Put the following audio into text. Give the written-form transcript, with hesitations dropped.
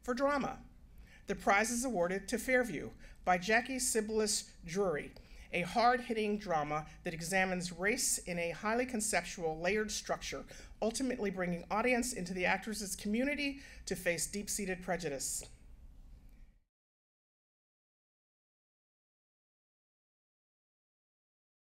for drama. The prize is awarded to Fairview by Sibblies Drury, a hard-hitting drama that examines race in a highly conceptual, layered structure, ultimately bringing audience into the actors' community to face deep-seated prejudice.